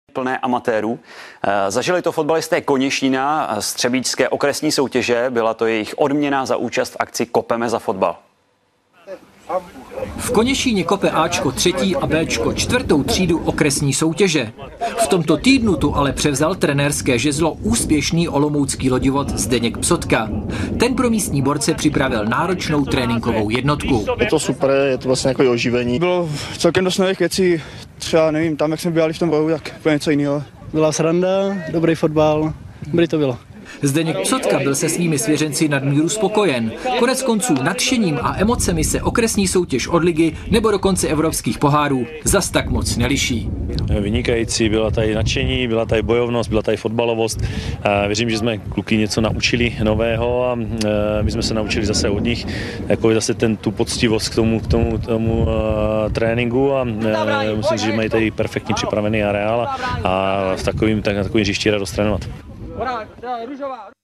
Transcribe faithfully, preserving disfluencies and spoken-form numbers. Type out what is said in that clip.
plné amatérů. Zažili to fotbalisté Konešína z třebíčské okresní soutěže. Byla to jejich odměna za účast v akci Kopeme za fotbal. V Konešíně kope Ačko třetí a Béčko čtvrtou třídu okresní soutěže. V tomto týdnu tu ale převzal trenérské žezlo úspěšný olomoucký lodivot Zdeněk Psotka. Ten pro místní borce připravil náročnou tréninkovou jednotku. Je to super, je to vlastně jako oživení. Bylo celkem dost nových věcí, třeba nevím, tam jak jsme běhali v tom rohu, tak úplně něco jiného. Byla sranda, dobrý fotbal, dobrý to bylo. Zdeněk Psotka byl se svými svěřenci nadmíru spokojen. Konec konců nadšením a emocemi se okresní soutěž od ligy nebo dokonce evropských pohárů zas tak moc neliší. Vynikající, byla tady nadšení, byla tady bojovnost, byla tady fotbalovost. Věřím, že jsme kluky něco naučili nového a my jsme se naučili zase od nich jako zase ten, tu poctivost k tomu, k tomu, k tomu uh, tréninku a uh, musím říct, že mají tady perfektně připravený areál a, a v takovým, tak, na takovým hřišti radost trénovat.